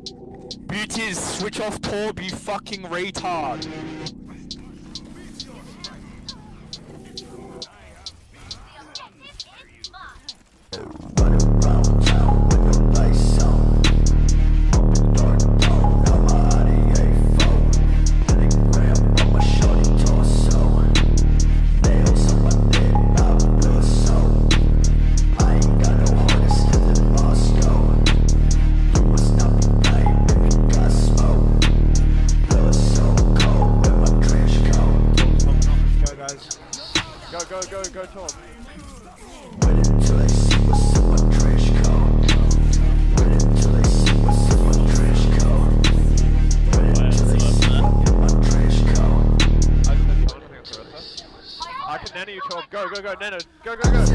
Butiz, switch off Torb, you fucking retard. Go, Torb. Wait until I see what's in my trash can. Wait until I see what's in my trash can. Wait until I see what's in my trash can. I can nano you, Torb. Go, nano. Go.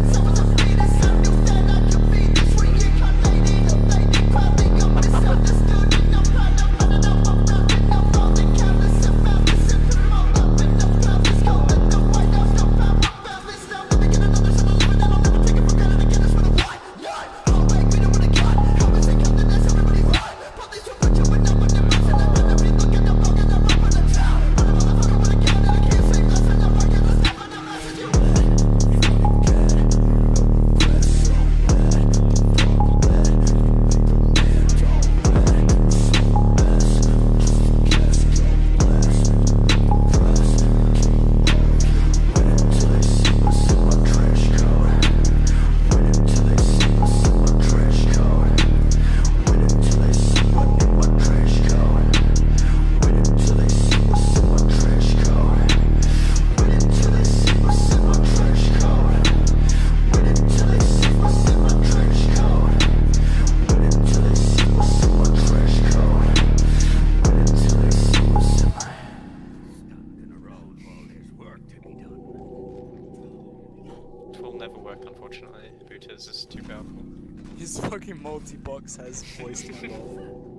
Will never work, unfortunately. Butiz is too powerful. His fucking multi-box has voice control.